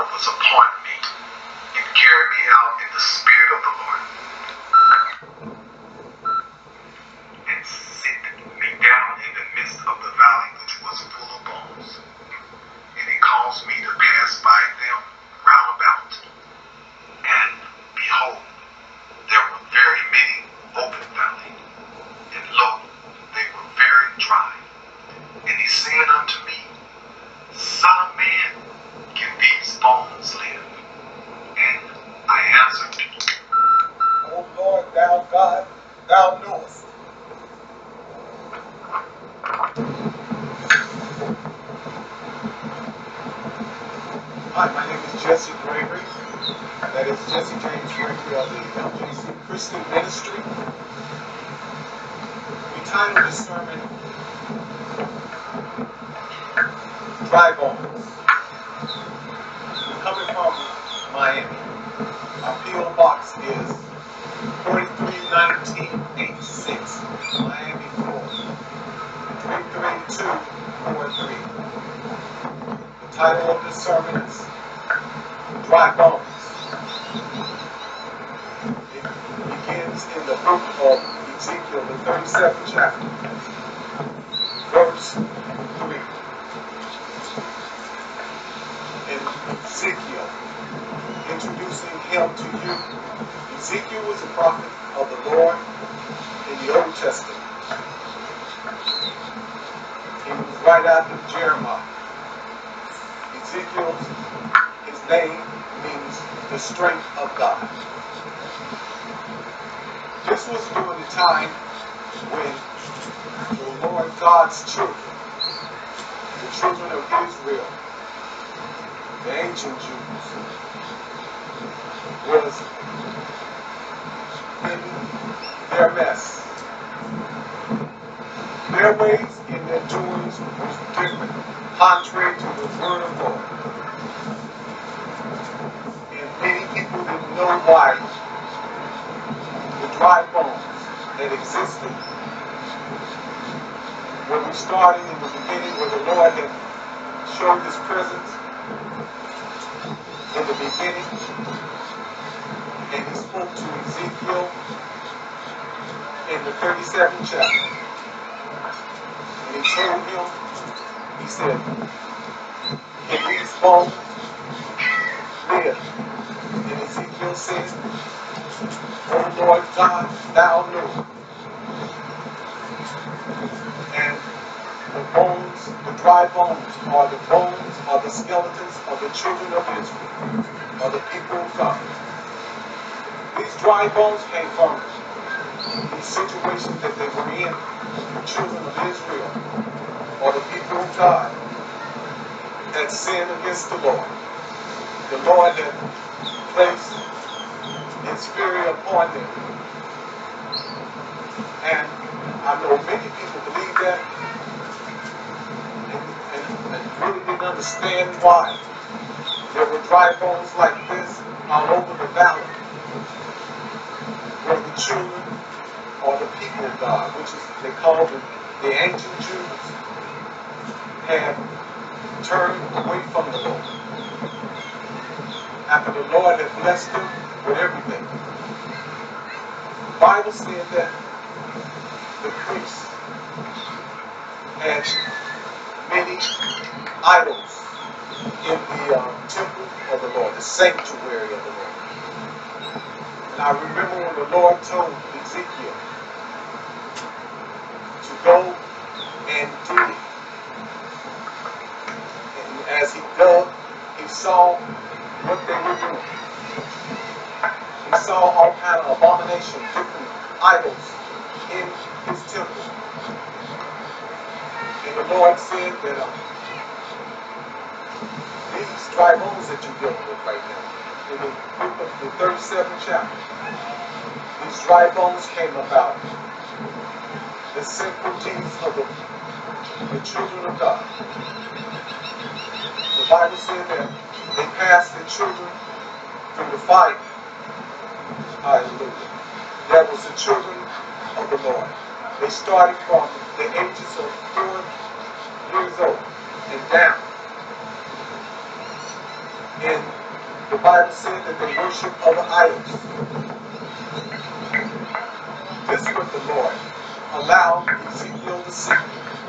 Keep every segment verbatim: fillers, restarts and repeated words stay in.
was upon me, and carried me out in the spirit of the Lord, and set me down in the midst of the valley which was full of bones. And he caused me to pass by them round about, and behold, there were very many open valleys, and lo, they were very dry. And he said unto me, Son of man, can these bones live? And I answered, O Lord, thou God, thou knowest. Hi, my name is Jesse Gregory. That is Jesse James Gregory of the L J C Christian Ministry. We titled this sermon, Dry Bones. We're coming from Miami. Our P O Box is forty-three nineteen eighty-six, Miami, Florida, three three two four three. The title of this sermon is Dry Bones. It begins in the book of Ezekiel, the thirty-seventh chapter, verse three. And Ezekiel, introducing him to you. Ezekiel was a prophet of the Lord in the Old Testament. He was right after Jeremiah. Ezekiel, his name means the strength of God. This was during the time when the Lord God's children, the children of Israel, the ancient Jews, was in their mess. Their ways and their doings was different, contrary to the word of God. And many people didn't know why the dry bones that existed when we started in the beginning, where the Lord had showed his presence in the beginning, and he spoke to Ezekiel in the thirty-seventh chapter. And he told him, he said, can these bones live? And Ezekiel said, O Lord God, thou knowest. And the bones, the dry bones, are the bones, are the skeletons of the children of Israel, or the people of God. These dry bones came from the situation that they were in, the children of Israel, or the people of God, that sinned against the Lord. The Lord had placed his fury upon them. And I know many people believe that and, and, and really didn't understand why there were dry bones like this all over the valley, where the children or the people of God, which is they call them the ancient Jews, had turned away from the Lord after the Lord had blessed them with everything. The Bible said that the priests had many idols in the uh, temple of the Lord, the sanctuary of the Lord. And I remember when the Lord told Ezekiel to go and dig. And as he dug, he saw what they were doing. He saw all kind of abominations, different idols in his temple. And the Lord said that uh, these dry bones that you're dealing with right now, in the book of the thirty-seventh chapter, these dry bones came about the sinful deeds of the, the children of God. The Bible said that they passed the children through the fire. Hallelujah. That was the children of the Lord. They started from the ages of four years old and down. And The Bible said that they worship other idols. This is what the Lord allowed Ezekiel to see.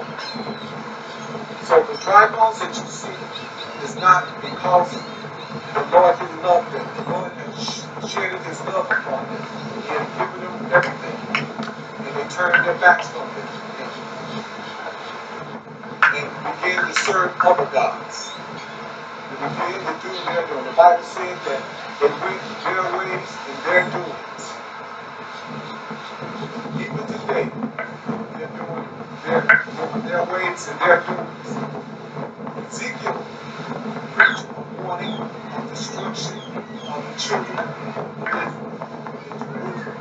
So the dry bones that you see is not because the Lord didn't love them. The Lord had shedded his love upon them. He had given them everything. And they turned their backs from him and began to serve other gods. They began to do their doing. The Bible said that they went their ways and their doings. Even today, they're doing their, their ways and their doings. Ezekiel preached a warning of destruction of the children of Israel in Jerusalem.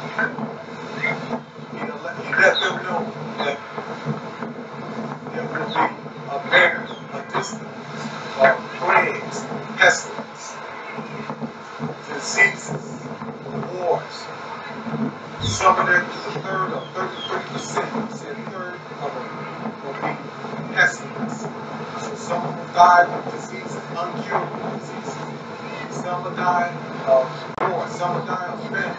He let, he let them know that there will be a famine, a distance, of plagues, pestilence, diseases, wars. Some of them, a third or thirty-three percent, he said a third of them will be pestilence. So some will die with diseases, uncurable diseases. Some will die of war, some will die of famine.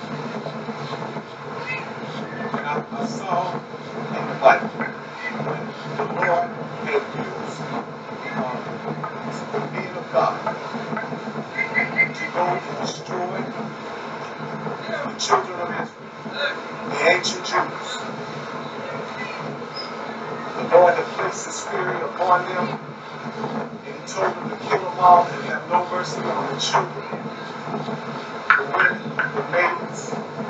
And I, I saw in the Bible when the Lord had used uh, the men of God to go and destroy the children of Israel, the ancient Jews. The Lord had placed his spirit upon them, and he told them to kill them all and have no mercy on the children, the women, the maidens.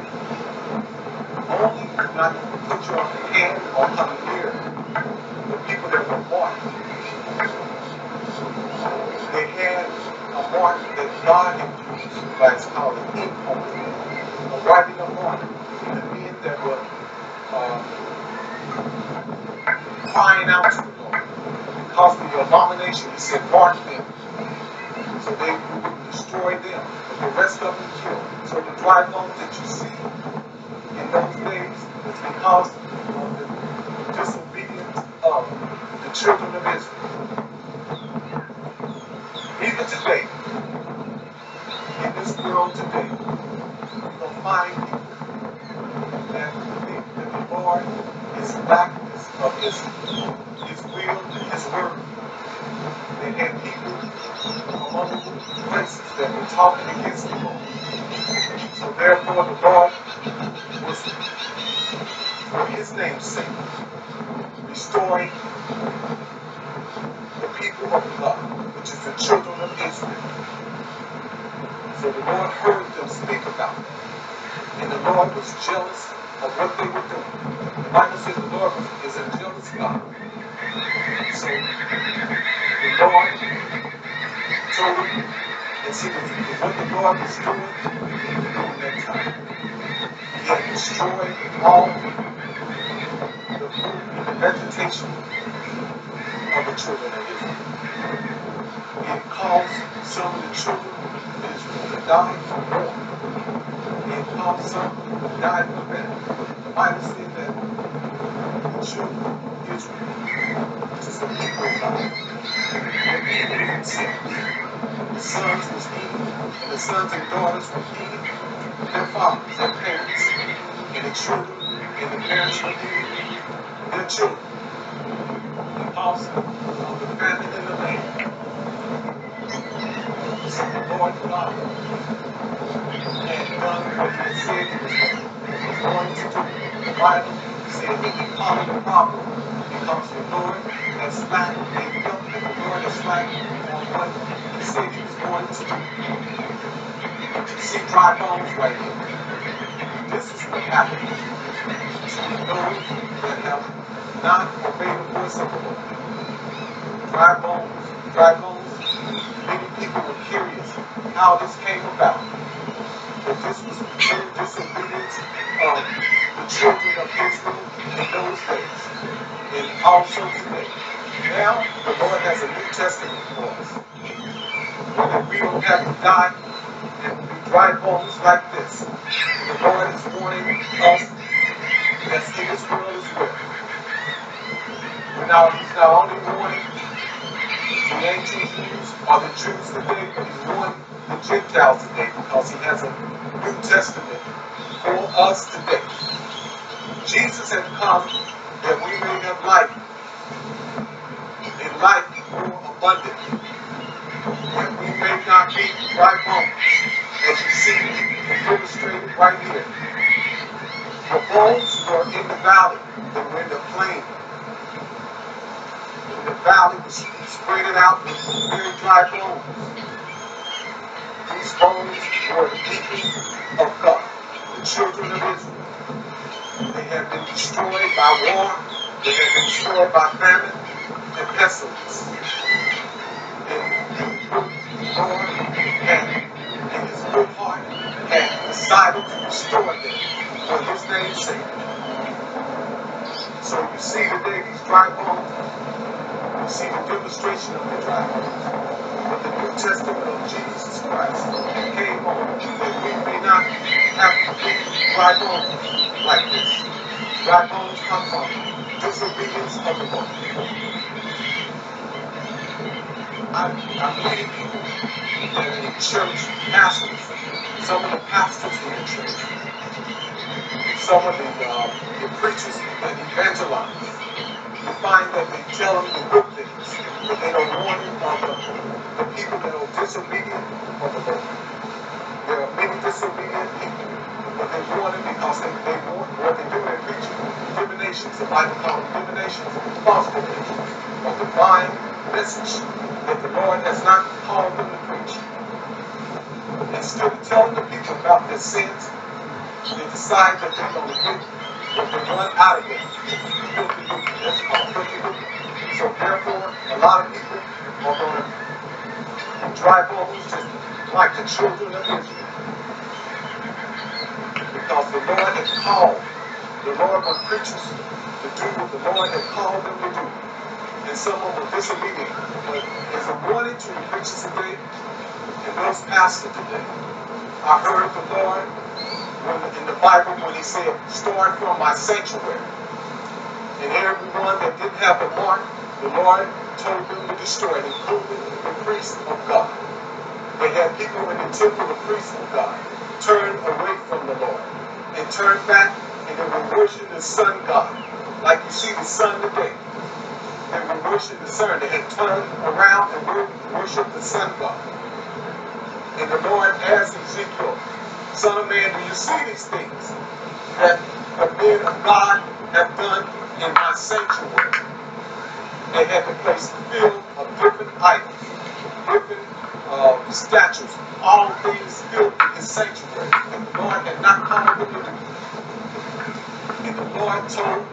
Only do not put your hand or come near the people that were marked. They had a mark that God had used by his power, the ink on them, a writing a mark. And the men that were uh, crying out to the Lord because of the abomination, he said, mark them. So they would destroy them, but the rest of them killed. So the dry bones that you see in those days is because of the disobedience of the children of Israel. Even today, in this world today, you're going to find people that think that the Lord is lack of his, his will and his word. They had people among places that were talking against the Lord. So therefore the Lord was, for his name's sake, restoring the people of God, which is the children of Israel. So the Lord heard them speak about them. And the Lord was jealous of what they were doing. The Bible says the Lord is a jealous God. So the Lord told him, and see what the Lord was doing during that time. He had destroyed all the food and the vegetation of the children of Israel. He had caused some of the children of Israel to die from war. He had caused some to die from famine. The Bible said that the children of Israel, which is the people of God, were eating themselves. The sons was eating, and the sons and daughters were eating their fathers, their parents, and the children, and the parents were eating their children. Because of the famine in the land. So the Lord God had done what he had said he was going to do. The Bible said that he followed the problem because the Lord has slacked, they felt that the Lord has slacked on what he said he was going to do. See dry bones right here. This is what happened to those that have not obeyed the voice of the Lord. Dry bones, dry bones. Many people were curious how this came about. But this was the true disobedience of the children of Israel in those days. And also today. Now, the Lord has a New Testament for us. That we don't have to die and be dry bones like this. The Lord is warning us that's in this world as well. But now, he's not only warning the ancient Jews or the Jews today, but he's warning the Gentiles today because he has a New Testament for us today. Jesus had come that we may have life, and life more abundantly, that we may not be dry bones, as you see illustrated right here. The bones were in the valley, they were in the plain. And the valley was spread out with very dry bones. These bones were the people of God, the children of Israel. They had been destroyed by war, they had been destroyed by famine and pestilence. And the Lord had, in his good heart, had decided to restore them for his name's sake. So you see today these dry bones, you see the demonstration of the dry bones. But the New Testament of Jesus Christ came on that we may not have to be dry bones like this. Dry bones come from disobedience of the Lord. I'm, I'm meeting people that are in church, pastors, some of the pastors in the church, some of the, uh, the preachers that evangelize. You find that they tell them the good things, but they don't warn them of the, the people that are disobedient of the Lord. There are many disobedient people, but they warn them because they, they want what they do in preaching. Divinations, the Bible calls them divinations, false divinations, a divine message that the Lord has not called them to preach. Instead of telling the people about their sins, they decide that they're going to get what they run out of them. Filthy lucre. That's called filthy lucre. So therefore, a lot of people are going to dry bones just like the children of Israel. Because the Lord has called, the Lord wants preachers to do what the Lord has called them to do. And some of them are disobedient. But there's a warning to the preachers today and those pastors today. I heard the Lord when, in the Bible when he said, start from my sanctuary. And everyone that didn't have the mark, the Lord told them to destroy it, including the priests of God. They had people in the temple, the priests of God, turn away from the Lord and turn back, and they were worshiping the sun god, like you see the sun today. They were worshiping the sun. They had turned around and worshiped the sun god. And the Lord asked Ezekiel, Son of man, do you see these things that the men of God have done in my sanctuary? They had the place filled of different idols, different uh, statues, all things filled in his sanctuary. And the Lord had not called them to do. And the Lord told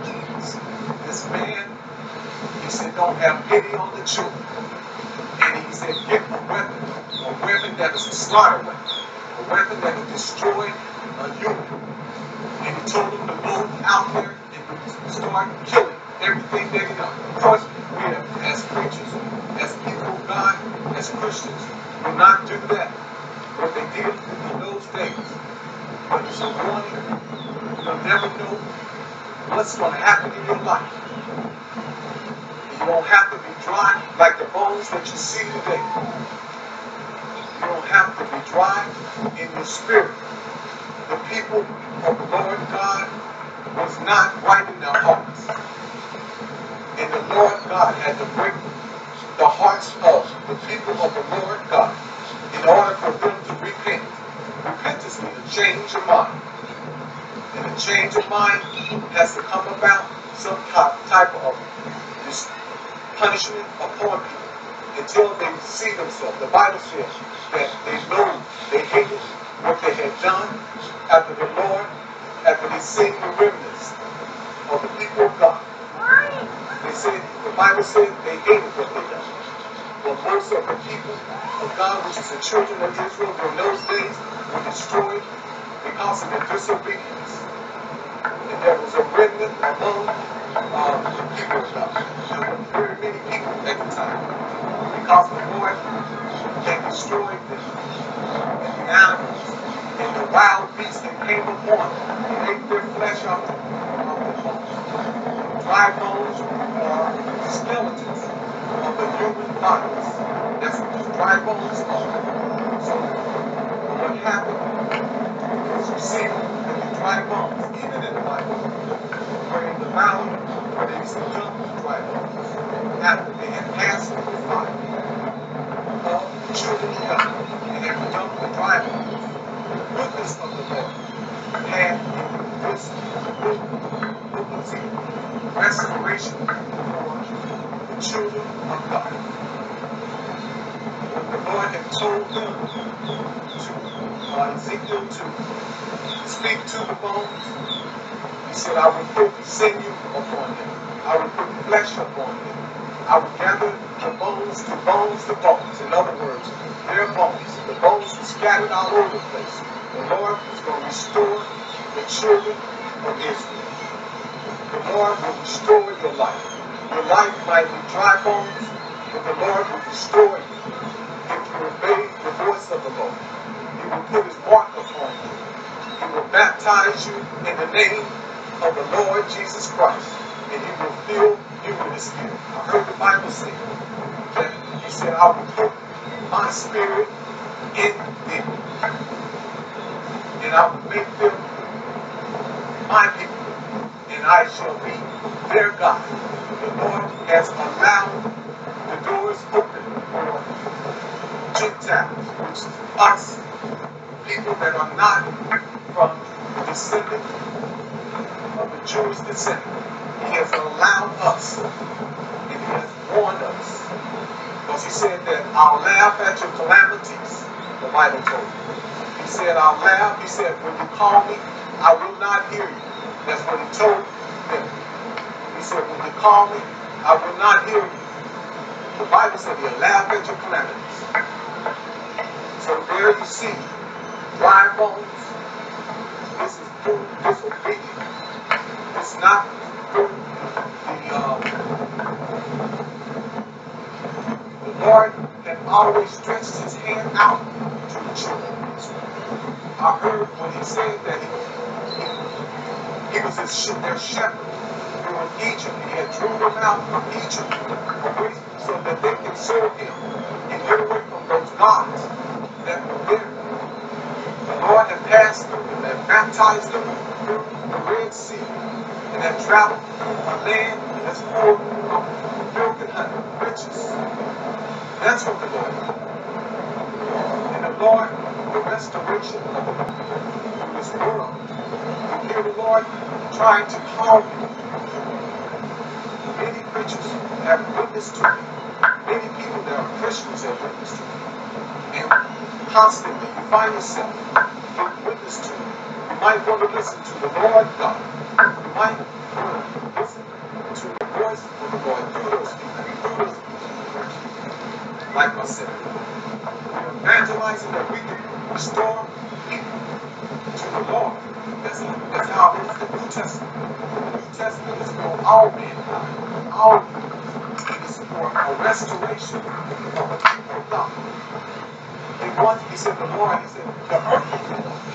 this man, he said, don't have pity on the children. And he said, get a weapon, a weapon that is a slaughter weapon, a weapon that will destroy a human. And he told them to go out there and start killing everything they know. Of course, we have, as preachers, as people of God, as Christians, will not do that, what they did in those days. But it's a warning. You'll never know what's going to happen in your life. You don't have to be dry like the bones that you see today. You don't have to be dry in your spirit. The people of the Lord God was not right in their hearts. And the Lord God had to break the hearts of the people of the Lord God in order for them to repent. Repentance means a change of mind. And a change of mind has to come about some type of punishment upon people until they see themselves. The Bible says that they know they hated what they had done after the Lord, after they seen the remnants of the people of God. They said, the Bible said they hated what they done. But most of the people of God, which is the children of Israel, in those days were destroyed because of their disobedience. And there was a remnant among uh, the people of God. There were very many people at the time. Because the Lord had destroyed them. And the animals and the wild beasts that came upon them, and ate their flesh off the bones. Dry bones are skeletons of the human bodies. That's what these dry bones are. So what happened, because you see that the dry bones, even in the Bible, where in the valley, where they used to dump the dry bones, after they had passed through the fire of the children of God, and had dumped the dry bones, the goodness of the Lord had in this book, book of Ezekiel, restoration for the children of God. When the Lord had told them to uh, Ezekiel to speak to the bones, he said, I will put sinew upon them. I will put flesh upon them. I will gather the bones to bones to bones. In other words, their bones, the bones were scattered all over the place. The Lord is going to restore the children of Israel. The Lord will restore your life. Your life might be dry bones, but the Lord will restore you if you obey the voice of the Lord. He will put his mark upon you. He will baptize you in the name of the Lord Jesus Christ, and he will fill you with his spirit. I heard the Bible say that he said, I will put my spirit in them, and I will make them my people, and I shall be their God. The Lord has allowed the doors open for Gentiles, which is us, people that are not from the descendant of the Jewish descendant. He has allowed us, and he has warned us, because he said that I'll laugh at your calamities, the Bible told me. He said, I'll laugh. He said, when you call me, I will not hear you. That's what he told them. He said, when you call me, I will not hear you. The Bible said he'll laugh at your calamities. So there you see, dry bones. This is through disobedience. It's not through the, um, the Lord had always stretched his hand out to the children of Israel. I heard when he said that he, he, he was his, their shepherd during Egypt. He had drew them out from Egypt so that they can serve him and get away from those gods that were there. The Lord had passed them and had baptized them through the Red Sea and had traveled through a land that's full of milk and honey, riches. That's what the Lord did. And the Lord, the restoration of this world, you hear the Lord trying to call you. Many preachers have witnessed to me. Many people that are Christians have witnessed to me. And constantly you find yourself being witnessed to. You might want to listen to the Lord God. You might want to listen to the voice of the Lord through those people, through those people. Like I said, we're evangelizing that we can restore people to the Lord. That's, that's how it is the New Testament. The New Testament is for all mankind, all people. It is for a restoration of the people of God. He wants, he said, the Lord, he said, the earth is the Lord.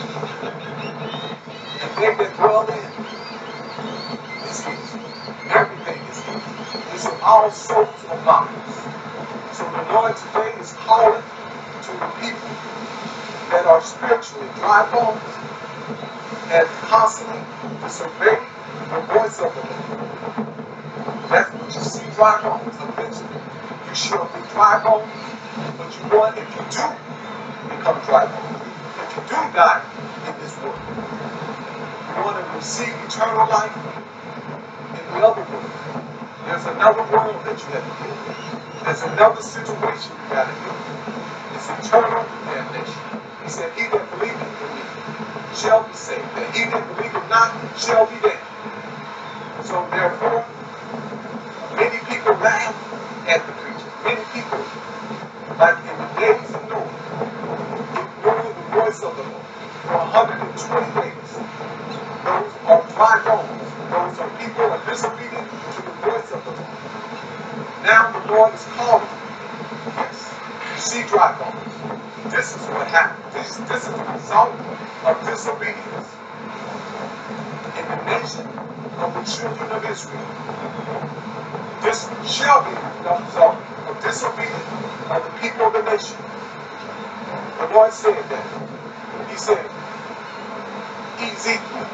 And they that dwell in is his. Everything is his. He said, all souls are mine. So the Lord today is calling to the people that are spiritually dry bones and constantly disobey the voice of the Lord. That's what you see, dry bones. Eventually, you shall be dry bones, but you want, if you do become dry bones, if you do die in this world, you want to receive eternal life in the other world. There's another world that you have to deal with. There's another situation you got to deal with. It's eternal damnation. He said, he that believeth in me shall be saved, and he that believeth not shall be damned. So therefore, many people laugh at the preacher. Many people, like in the days of Noah, ignored the voice of the Lord for one hundred twenty days. Those are dry bones. Those are people who are disobedient to the voice of the Lord. Now the Lord is calling you. Yes, you see dry bones. This is what happened. This, this is the result of disobedience in the nation of the children of Israel. This shall be the result of disobedience of the people of the nation. The Lord said that. He said, Ezekiel,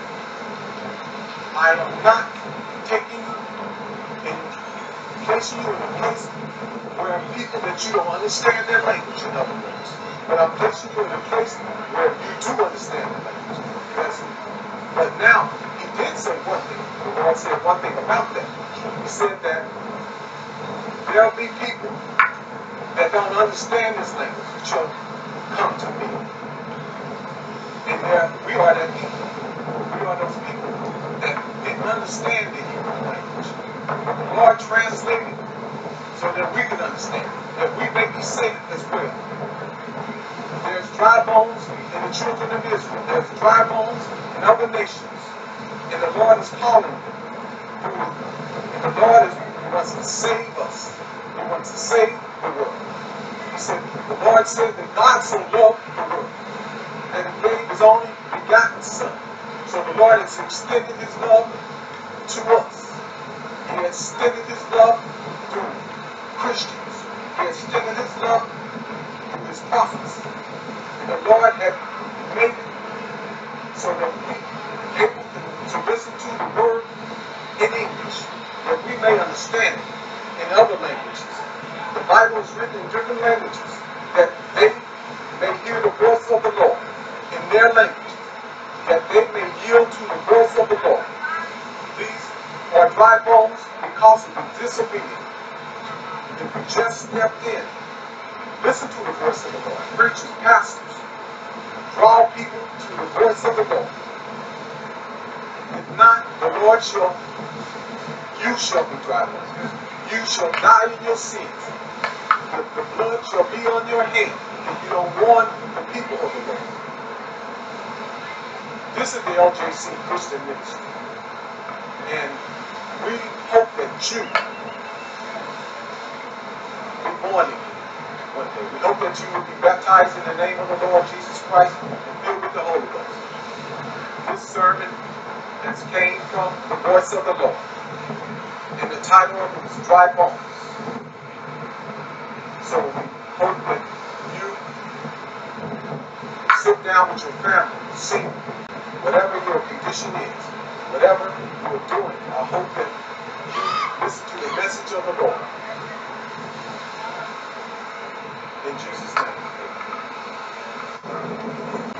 I am not taking you and placing you in a place where people that you don't understand their language, in other words. But I'm placing you in a place where you do understand their language. Yes. But now, he did say one thing. The Lord said one thing about that. He said that there'll be people that don't understand this language that shall come to me. And there, we are that people. We are those people that didn't understand the Hebrew language. But the Lord translated so that we can understand, that we may be saved as well. There's dry bones in the children of Israel. There's dry bones in other nations. And the Lord is calling them. And the Lord is, wants to save us. He wants to save the world. He said, the Lord said that God so loved the world that he gave his only begotten Son. So the Lord has extended his love to us. He has extended his love through Christians. He has extended his love through his prophets. And the Lord had made it so that we are able to listen to the word in English, that we may understand it in other languages. The Bible is written in different languages, that they may hear the voice of the Lord in their language, that they may yield to the voice of the Lord. These are dry bones because of the disobedience. If we just stepped in, listen to the voice of the Lord. Preachers, pastors, draw people to the voice of the Lord. If not, the Lord shall, you shall be dry bones. You shall die in your sins. The, the blood shall be on your head if you don't warn the people of the Lord. This is the L J C Christian Ministry. And we hope that you be born again one day. We hope that you will be baptized in the name of the Lord Jesus Christ and filled with the Holy Ghost. This sermon has came from the voice of the Lord. And the title of it is Dry Bones. So we hope that you sit down with your family, sing, whatever your condition is, whatever you're doing. I hope that you listen to the message of the Lord. In Jesus' name.